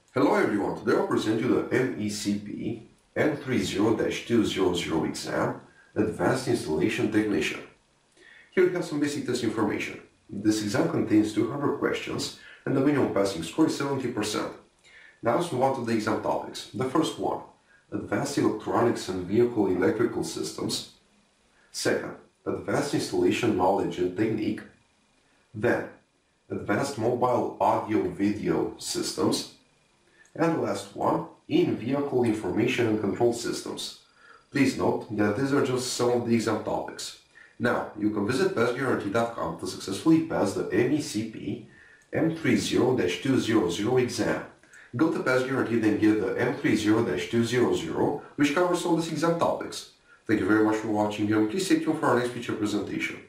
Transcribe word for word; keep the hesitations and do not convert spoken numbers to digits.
Hello everyone, today I'll present you the M E C P M three zero dash two hundred exam, Advanced Installation Technician. Here we have some basic test information. This exam contains two hundred questions and the minimum passing score is seventy percent. Now let's move on to the exam topics. The first one, Advanced Electronics and Vehicle Electrical Systems. Second, Advanced Installation Knowledge and Technique. Then, Advanced Mobile Audio Video Systems. And the last one, In-Vehicle Information and Control Systems. Please note that these are just some of the exam topics. Now, you can visit pass guarantee dot com to successfully pass the M E C P M three zero dash two hundred exam. Go to Pass Guarantee and get the M three zero dash two hundred, which covers all these exam topics. Thank you very much for watching and please stay tuned for our next feature presentation.